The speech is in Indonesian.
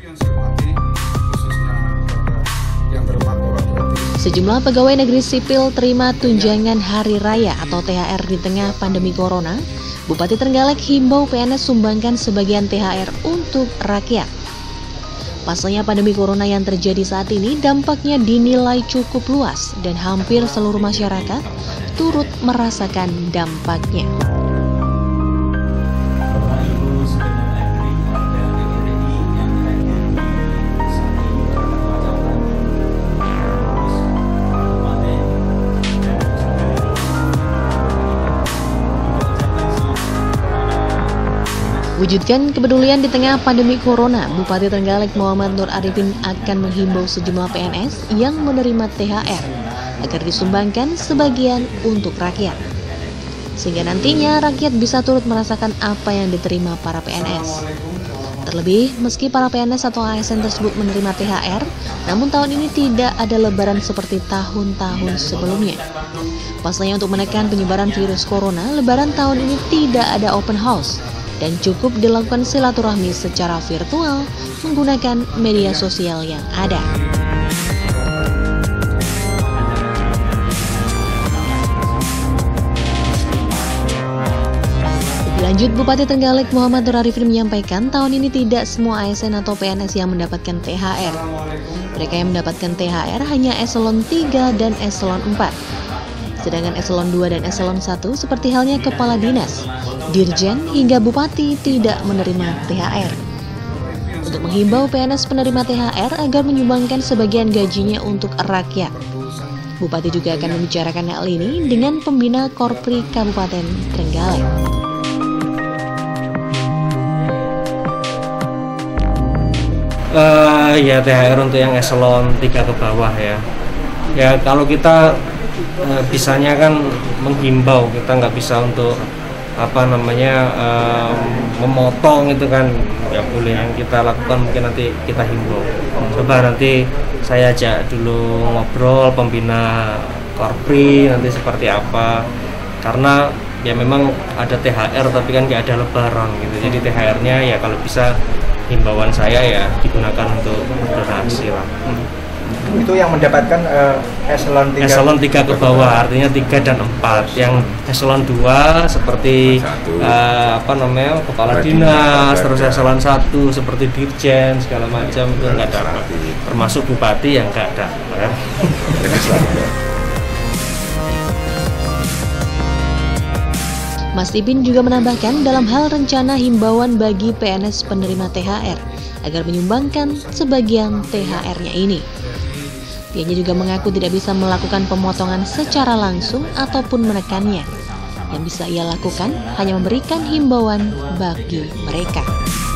yang saya hormati, khususnya yang terpapar Sejumlah pegawai negeri sipil terima tunjangan Hari Raya atau THR di tengah pandemi Corona. Bupati Trenggalek himbau PNS sumbangkan sebagian THR untuk rakyat. Pasalnya pandemi Corona yang terjadi saat ini dampaknya dinilai cukup luas dan hampir seluruh masyarakat turut merasakan dampaknya. Wujudkan kepedulian di tengah pandemi Corona, Bupati Trenggalek Muhammad Nur Arifin akan menghimbau sejumlah PNS yang menerima THR agar disumbangkan sebagian untuk rakyat. Sehingga nantinya rakyat bisa turut merasakan apa yang diterima para PNS. Terlebih, meski para PNS atau ASN tersebut menerima THR, namun tahun ini tidak ada lebaran seperti tahun-tahun sebelumnya. Pasalnya untuk menekan penyebaran virus Corona, lebaran tahun ini tidak ada open house dan cukup dilakukan silaturahmi secara virtual menggunakan media sosial yang ada. Lanjut, Bupati Trenggalek Muhammad Nur Arifin menyampaikan tahun ini tidak semua ASN atau PNS yang mendapatkan THR. Mereka yang mendapatkan THR hanya eselon 3 dan eselon 4. Sedangkan eselon 2 dan eselon 1 seperti halnya kepala dinas, dirjen hingga bupati tidak menerima THR. Untuk menghimbau PNS penerima THR agar menyumbangkan sebagian gajinya untuk rakyat. Bupati juga akan membicarakan hal ini dengan pembina Korpri Kabupaten Trenggalek. Ya THR untuk yang eselon 3 ke bawah ya. Ya kalau kita bisanya kan menghimbau, kita nggak bisa untuk memotong itu kan ya boleh. Yang kita lakukan mungkin nanti kita himbau. Coba nanti saya ajak dulu ngobrol pembina Korpri nanti seperti apa, karena ya memang ada THR tapi kan nggak ada lebaran gitu. Jadi THR-nya ya kalau bisa himbauan saya ya digunakan untuk berdonasi lah. Itu yang mendapatkan eselon 3 ke bawah, artinya 3 dan 4. Yang eselon 2 seperti kepala dinas, terus eselon 1 seperti dirjen segala macam itu enggak dapat. Termasuk bupati yang enggak ada. Mas Ipin juga menambahkan dalam hal rencana himbauan bagi PNS penerima THR agar menyumbangkan sebagian THR-nya ini. Dianya juga mengaku tidak bisa melakukan pemotongan secara langsung ataupun menekannya. Yang bisa ia lakukan hanya memberikan himbauan bagi mereka.